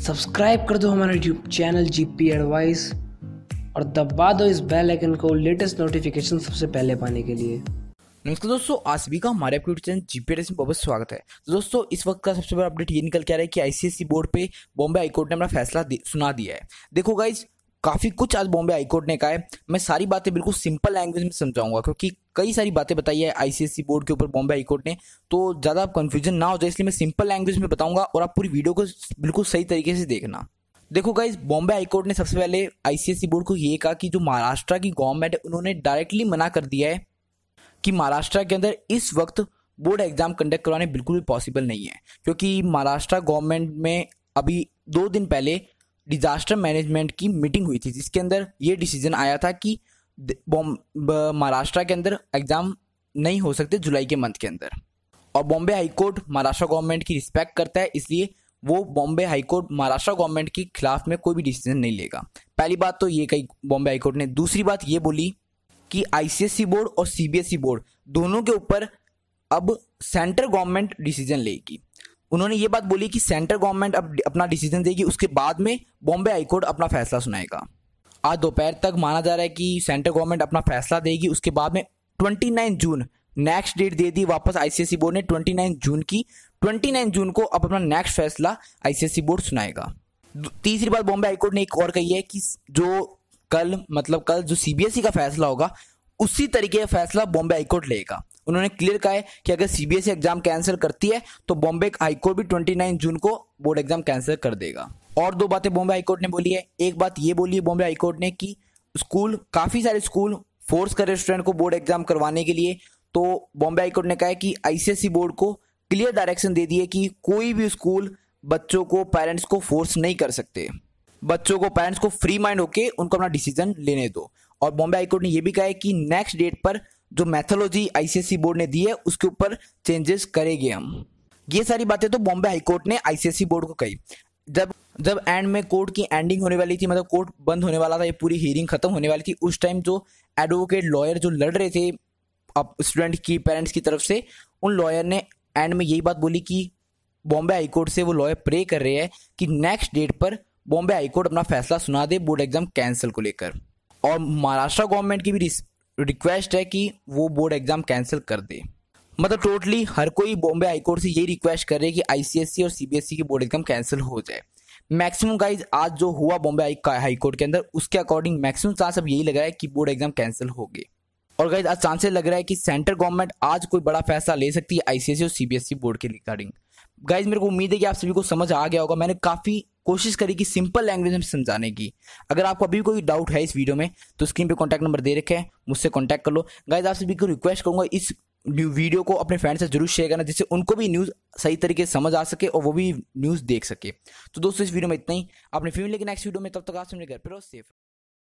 Subscribe कर दो हमारा यूट्यूब चैनल जीपी एडवाइस और दबा दो इस बेल आइकन को लेटेस्ट नोटिफिकेशन सबसे पहले पाने के लिए। नमस्कार दोस्तों, आज सभी का हमारे अपने चैनल जीपीएस में बहुत स्वागत है। तो दोस्तों, इस वक्त का सबसे बड़ा अपडेट ये निकल के आ रहा है कि आईसीएसई बोर्ड पे बॉम्बे हाईकोर्ट ने अपना फैसला सुना दिया है। देखो गाइज, काफी कुछ आज बॉम्बे हाईकोर्ट ने कहा है। मैं सारी बातें बिल्कुल सिंपल लैंग्वेज में समझाऊंगा क्योंकि कई सारी बातें बताई है आईसीएसई बोर्ड के ऊपर बॉम्बे हाईकोर्ट ने, तो ज्यादा कंफ्यूजन ना हो जाए इसलिए मैं सिंपल लैंग्वेज में बताऊंगा और आप पूरी वीडियो को बिल्कुल सही तरीके से देखना। देखो गाइज, बॉम्बे हाईकोर्ट ने सबसे पहले आईसीएसई बोर्ड को ये कहा कि जो महाराष्ट्र की गवर्नमेंट है उन्होंने डायरेक्टली मना कर दिया है कि महाराष्ट्र के अंदर इस वक्त बोर्ड एग्जाम कंडक्ट करवाने बिल्कुल भी पॉसिबल नहीं है, क्योंकि महाराष्ट्र गवर्नमेंट में अभी 2 दिन पहले डिजास्टर मैनेजमेंट की मीटिंग हुई थी जिसके अंदर ये डिसीजन आया था कि महाराष्ट्र के अंदर एग्जाम नहीं हो सकते जुलाई के मंथ के अंदर। और बॉम्बे हाईकोर्ट महाराष्ट्र गवर्नमेंट की रिस्पेक्ट करता है, इसलिए वो बॉम्बे हाईकोर्ट महाराष्ट्र गवर्नमेंट के खिलाफ में कोई भी डिसीजन नहीं लेगा। पहली बात तो ये कही बॉम्बे हाईकोर्ट ने। दूसरी बात ये बोली कि आईसीएसई बोर्ड और सीबीएसई बोर्ड दोनों के ऊपर अब सेंट्रल गवर्नमेंट डिसीजन लेगी। उन्होंने ये बात बोली कि सेंट्रल गवर्नमेंट अब अपना डिसीजन देगी, उसके बाद में बॉम्बे हाईकोर्ट अपना फैसला सुनाएगा। आज दोपहर तक माना जा रहा है कि सेंट्रल गवर्नमेंट अपना फैसला देगी, उसके बाद में 29 जून नेक्स्ट डेट दे दी वापस आईसीएसई बोर्ड ने 29 जून की। 29 जून को अब अपना नेक्स्ट फैसला आईसीएसई बोर्ड सुनाएगा। तीसरी बात बॉम्बे हाईकोर्ट ने एक और कही है कि जो कल जो सीबीएसई का फैसला होगा उसी तरीके का फैसला बॉम्बे हाईकोर्ट लेगा। उन्होंने क्लियर कहा है कि अगर सीबीएसई एग्जाम कैंसिल करती है तो बॉम्बे हाईकोर्ट भी 29 जून को बोर्ड एग्जाम कैंसिल कर देगा। और 2 बातें बॉम्बे हाईकोर्ट ने बोली है। एक बात ये बोली है बॉम्बे हाईकोर्ट ने कि काफी सारे स्कूल फोर्स कर रहे स्टूडेंट को बोर्ड एग्जाम करवाने के लिए, तो बॉम्बे हाईकोर्ट ने कहा है कि आईसीएसई बोर्ड को क्लियर डायरेक्शन दे दी है कि कोई भी स्कूल बच्चों को पेरेंट्स को फोर्स नहीं कर सकते। बच्चों को पेरेंट्स को फ्री माइंड होके उनको अपना डिसीजन लेने दो। और बॉम्बे हाईकोर्ट ने यह भी कहा है कि नेक्स्ट डेट पर जो मैथोलॉजी आईसीएसई बोर्ड ने दी है उसके ऊपर चेंजेस करेंगे हम। ये सारी बातें तो बॉम्बे हाईकोर्ट ने आईसीएसई बोर्ड को कही। जब एंड में कोर्ट की एंडिंग होने वाली थी, मतलब कोर्ट बंद होने वाला था, ये पूरी हियरिंग खत्म होने वाली थी, उस टाइम जो एडवोकेट लॉयर जो लड़ रहे थे अब स्टूडेंट की पेरेंट्स की तरफ से, उन लॉयर ने एंड में यही बात बोली कि बॉम्बे हाईकोर्ट से वो लॉयर प्रे कर रहे हैं कि नेक्स्ट डेट पर बॉम्बे हाईकोर्ट अपना फैसला सुना दे बोर्ड एग्जाम कैंसिल को लेकर। और महाराष्ट्र गवर्नमेंट की भी रिक्वेस्ट है कि वो बोर्ड एग्जाम कैंसिल कर दे। मतलब टोटली हर कोई बॉम्बे हाईकोर्ट से यही रिक्वेस्ट कर रहे हैं कि आईसीएसई और सीबीएसई की बोर्ड एग्जाम कैंसिल हो जाए। मैक्सिमम गाइज आज जो हुआ बॉम्बे हाईकोर्ट के अंदर उसके अकॉर्डिंग मैक्सिमम चांस अब यही लग रहा है कि बोर्ड एग्जाम कैंसिल हो गए। और गाइज आज चांसेस लग रहा है कि सेंट्रल गवर्नमेंट आज कोई बड़ा फैसला ले सकती है आईसीएसई और सीबीएसई बोर्ड के रिगार्डिंग। गाइज मेरे को उम्मीद है कि आप सभी को समझ आ गया होगा। मैंने काफी कोशिश करी कि सिंपल लैंग्वेज में समझाने की। अगर आपको अभी कोई डाउट है इस वीडियो में तो स्क्रीन पे कॉन्टैक्ट नंबर दे रखे हैं, मुझसे कॉन्टैक्ट कर लो। गाइज आप सभी को रिक्वेस्ट करूंगा इस वीडियो को अपने फ्रेंड से जरूर शेयर करना जिससे उनको भी न्यूज़ सही तरीके से समझ आ सके और वो भी न्यूज़ देख सके। तो दोस्तों इस वीडियो में इतना ही। आपने फिर मिलेंगे नेक्स्ट वीडियो में, तब तक आप मेरे घर पर रहो, सेफ।